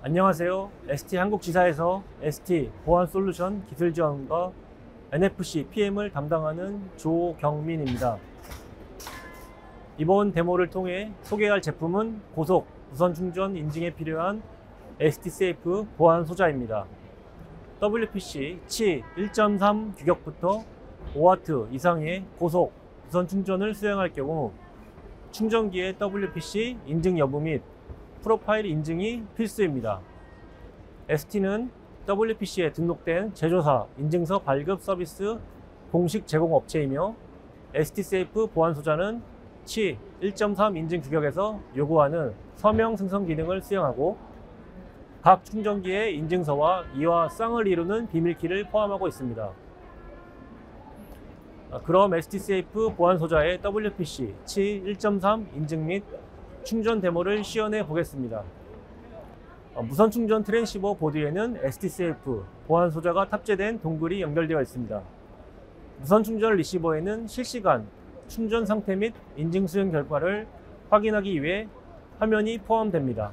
안녕하세요. ST 한국지사에서 ST 보안솔루션 기술지원과 NFC PM을 담당하는 조경민입니다. 이번 데모를 통해 소개할 제품은 고속 무선 충전 인증에 필요한 STSAFE 보안 소자입니다. WPC 치 1.3 규격부터 5W 이상의 고속 무선 충전을 수행할 경우 충전기의 WPC 인증 여부 및 프로파일 인증이 필수입니다. ST는 WPC에 등록된 제조사 인증서 발급 서비스 공식 제공업체이며 STSAFE 보안 소자는 치 1.3 인증 규격에서 요구하는 서명 생성 기능을 수행하고 각 충전기의 인증서와 이와 쌍을 이루는 비밀키를 포함하고 있습니다. 그럼 STSAFE 보안 소자의 WPC 치 1.3 인증 및 충전 데모를 시연해 보겠습니다. 무선 충전 트랜시버 보드에는 STSAFE 보안 소자가 탑재된 동글이 연결되어 있습니다. 무선 충전 리시버에는 실시간 충전 상태 및 인증 수행 결과를 확인하기 위해 화면이 포함됩니다.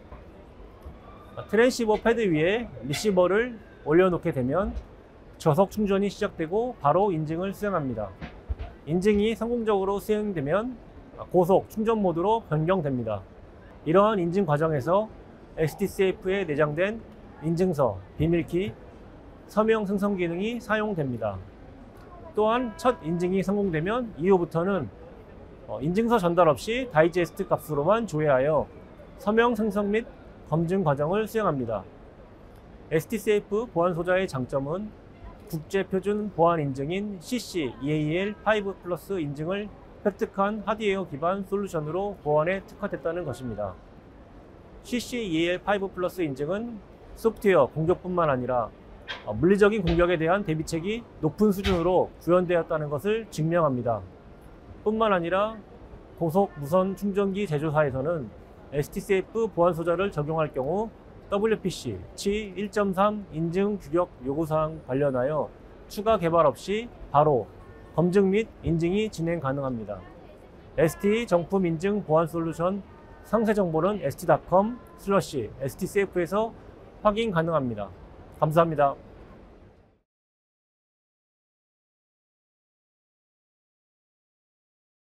트랜시버 패드 위에 리시버를 올려놓게 되면 저속 충전이 시작되고 바로 인증을 수행합니다. 인증이 성공적으로 수행되면 고속 충전 모드로 변경됩니다. 이러한 인증 과정에서 STSAFE에 내장된 인증서, 비밀키, 서명 생성 기능이 사용됩니다. 또한 첫 인증이 성공되면 이후부터는 인증서 전달 없이 다이제스트 값으로만 조회하여 서명 생성 및 검증 과정을 수행합니다. STSAFE 보안 소자의 장점은 국제표준 보안 인증인 CC-EAL5 플러스 인증을 획득한 하드웨어 기반 솔루션으로 보안에 특화됐다는 것입니다. CC-EAL5 플러스 인증은 소프트웨어 공격뿐만 아니라 물리적인 공격에 대한 대비책이 높은 수준으로 구현되었다는 것을 증명합니다. 뿐만 아니라 고속 무선 충전기 제조사에서는 STSAFE 보안 소자를 적용할 경우 WPC 치 1.3 인증 규격 요구사항 관련하여 추가 개발 없이 바로 검증 및 인증이 진행 가능합니다. ST 정품 인증 보안 솔루션 상세 정보는 st.com/stsafe에서 확인 가능합니다. 감사합니다.